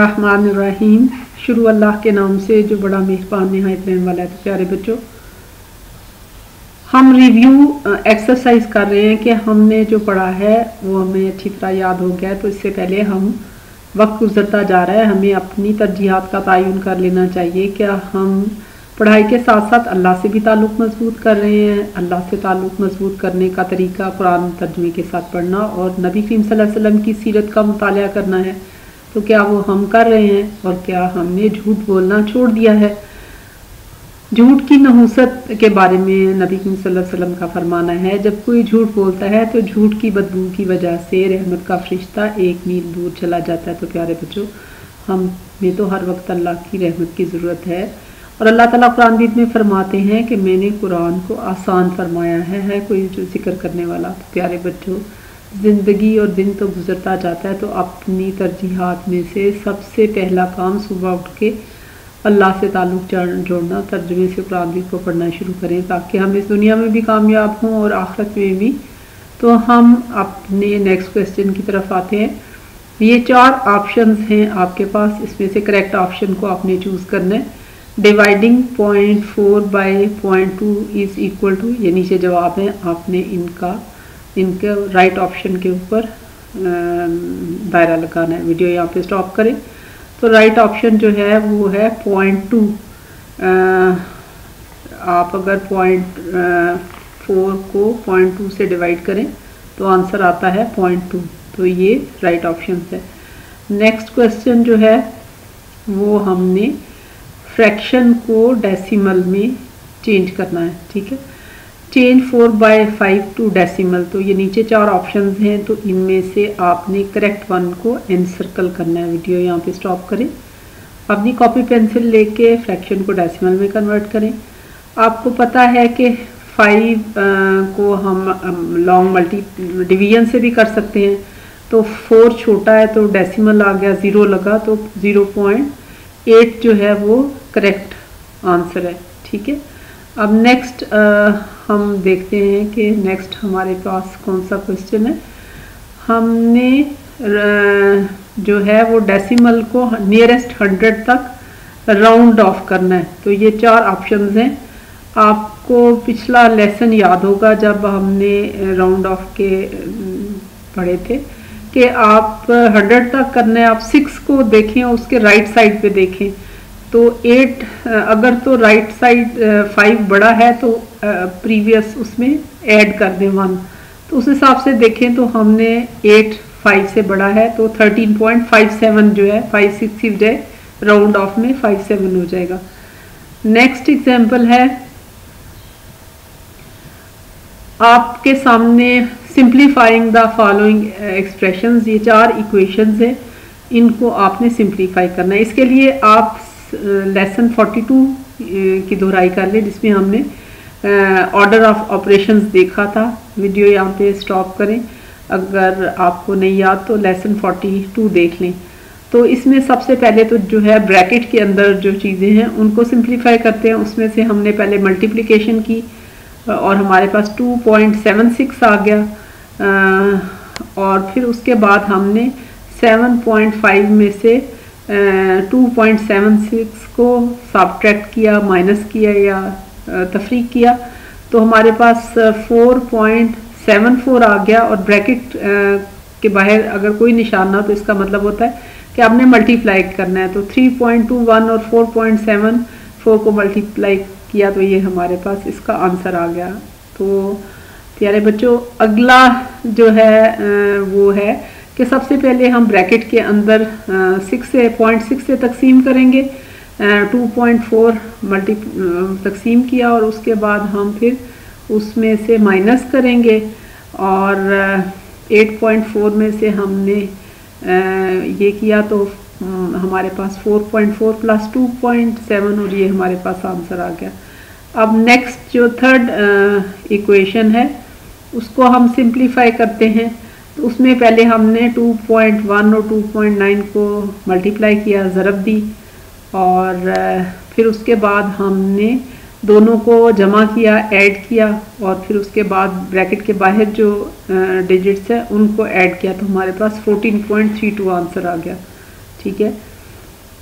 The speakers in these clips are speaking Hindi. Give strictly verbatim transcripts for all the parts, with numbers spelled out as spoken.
रहमानिर्रहीम। शुरू अल्लाह के नाम से जो बड़ा मेहरबान निहायत रहने वाला है। तो प्यारे बच्चों, हम रिव्यू एक्सरसाइज कर रहे हैं कि हमने जो पढ़ा है वो हमें अच्छी तरह याद हो गया है। तो इससे पहले हम वक्त गुजरता जा रहा है, हमें अपनी तरजीहात का तयन कर लेना चाहिए। क्या हम पढ़ाई के साथ साथ अल्लाह से भी ताल्लुक़ मजबूत कर रहे हैं? अल्लाह से ताल्लुक़ मजबूत करने का तरीका कुरान तर्जुमे के साथ पढ़ना और नबी करीम सल्लल्लाहु अलैहि वसल्लम की सीरत का मुतालिया करना है। तो क्या वो हम कर रहे हैं? और क्या हमने झूठ बोलना छोड़ दिया है? झूठ की नहुसत के बारे में नबी करीम सल्लल्लाहु अलैहि वसल्लम का फरमाना है, जब कोई झूठ बोलता है तो झूठ की बदबू की वजह से रहमत का फरिश्ता एक मील दूर चला जाता है। तो प्यारे बच्चों, हमें तो हर वक्त अल्लाह की रहमत की ज़रूरत है और अल्लाह ताला कुरान में फरमाते हैं कि मैंने कुरान को आसान फरमाया है, है कोई जो जिक्र करने वाला। तो प्यारे बच्चों, ज़िंदगी और दिन तो गुजरता जाता है, तो अपनी तरजीहात में से सबसे पहला काम सुबह उठ के अल्लाह से ताल्लुक़ जोड़ना, तर्जुमे से कुरान को पढ़ना शुरू करें ताकि हम इस दुनिया में भी कामयाब हों और आखिरत में भी। तो हम अपने नेक्स्ट क्वेश्चन की तरफ आते हैं। ये चार ऑप्शंस हैं आपके पास, इसमें से करेक्ट ऑप्शन को आपने चूज़ करना है। Dividing point four by point two is equal to, ये नीचे जवाब है, आपने इनका इनके राइट ऑप्शन के ऊपर दायरा लगाना है। वीडियो यहाँ पे स्टॉप करें। तो राइट ऑप्शन जो है वो है पॉइंट टू। आप अगर पॉइंट फोर को पॉइंट टू से डिवाइड करें तो आंसर आता है पॉइंट टू। तो ये राइट ऑप्शन है। नेक्स्ट क्वेश्चन जो है वो हमने फ्रैक्शन को डेसिमल में चेंज करना है। ठीक है, change four by five to decimal. तो ये नीचे चार ऑप्शंस हैं, तो इनमें से आपने करेक्ट वन को एनसर्कल करना है। वीडियो यहाँ पे स्टॉप करें, अपनी कॉपी पेंसिल लेके फ्रैक्शन को डेसिमल में कन्वर्ट करें। आपको पता है कि फाइव को हम लॉन्ग मल्टी डिवीजन से भी कर सकते हैं। तो फोर छोटा है तो डेसिमल आ गया, ज़ीरो लगा तो ज़ीरो पॉइंट एट जो है वो करेक्ट आंसर है। ठीक है, अब नेक्स्ट हम देखते हैं कि नेक्स्ट हमारे पास कौन सा क्वेश्चन है। हमने जो है वो डेसिमल को नियरेस्ट हंड्रेड तक राउंड ऑफ करना है। तो ये चार ऑप्शंस हैं। आपको पिछला लेसन याद होगा जब हमने राउंड ऑफ के पढ़े थे कि आप हंड्रेड तक करना है। आप सिक्स को देखें और उसके राइट साइड पे देखें तो एट, अगर तो राइट साइड फाइव बड़ा है तो प्रीवियस उसमें ऐड कर दें वन। तो उस हिसाब से देखें तो हमने एट फाइव से बड़ा है तो थर्टीन पॉइंट फाइव सेवन जो है, फाइव सिक्स की बजाय राउंड ऑफ में फाइव सेवन हो जाएगा। नेक्स्ट एग्जांपल है, आपके सामने सिंप्लीफाइंग द फॉलोइंग एक्सप्रेशंस, ये चार इक्वेशंस हैं, इनको आपने सिंप्लीफाई करना है। इसके लिए आप लेसन फोर्टी टू की दोहराई कर लें जिसमें हमने ऑर्डर ऑफ ऑपरेशंस देखा था। वीडियो यहाँ पे स्टॉप करें, अगर आपको नहीं याद तो लेसन फोर्टी टू देख लें। तो इसमें सबसे पहले तो जो है ब्रैकेट के अंदर जो चीज़ें हैं उनको सिंप्लीफाई करते हैं। उसमें से हमने पहले मल्टीप्लिकेशन की और हमारे पास टू पॉइंट सेवन सिक्स आ गया और फिर उसके बाद हमने सेवन पॉइंट फाइव में से टू पॉइंट सेवन सिक्स को सब्ट्रैक्ट किया, माइनस किया या तफरीक किया तो हमारे पास फोर पॉइंट सेवन फोर आ गया। और ब्रैकेट के बाहर अगर कोई निशान ना तो इसका मतलब होता है कि आपने मल्टीप्लाई करना है। तो थ्री पॉइंट टू वन और फोर पॉइंट सेवन फोर को मल्टीप्लाई किया तो ये हमारे पास इसका आंसर आ गया। तो प्यारे बच्चों, अगला जो है वो है कि सबसे पहले हम ब्रैकेट के अंदर सिक्स से पॉइंट सिक्स से तकसीम करेंगे, टू पॉइंट फोर मल्टी तकसीम किया और उसके बाद हम फिर उसमें से माइनस करेंगे और एट पॉइंट फोर में से हमने ये किया तो हमारे पास four point four plus two point seven और ये हमारे पास आंसर आ गया। अब नेक्स्ट जो थर्ड इक्वेशन है उसको हम सिंप्लीफाई करते हैं। तो उसमें पहले हमने टू पॉइंट वन और टू पॉइंट नाइन को मल्टीप्लाई किया, ज़रब दी और फिर उसके बाद हमने दोनों को जमा किया, ऐड किया और फिर उसके बाद ब्रैकेट के बाहर जो डिजिट्स है उनको ऐड किया तो हमारे पास fourteen point three two answer आ गया। ठीक है,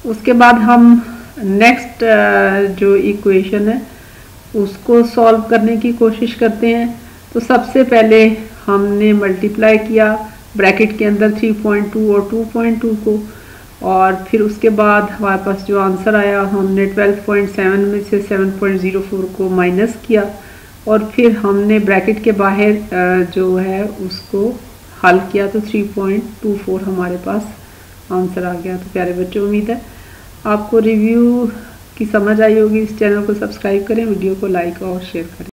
उसके बाद हम नेक्स्ट जो इक्वेशन है उसको सॉल्व करने की कोशिश करते हैं। तो सबसे पहले हमने मल्टीप्लाई किया ब्रैकेट के अंदर थ्री पॉइंट टू और टू पॉइंट टू को, और फिर उसके बाद हमारे पास जो आंसर आया हमने ट्वेल्व पॉइंट सेवन में से सेवन पॉइंट ज़ीरो फोर को माइनस किया, और फिर हमने ब्रैकेट के बाहर जो है उसको हल किया तो थ्री पॉइंट टू फोर हमारे पास आंसर आ गया। तो प्यारे बच्चों, उम्मीद है आपको रिव्यू की समझ आई होगी। इस चैनल को सब्सक्राइब करें, वीडियो को लाइक और शेयर करें।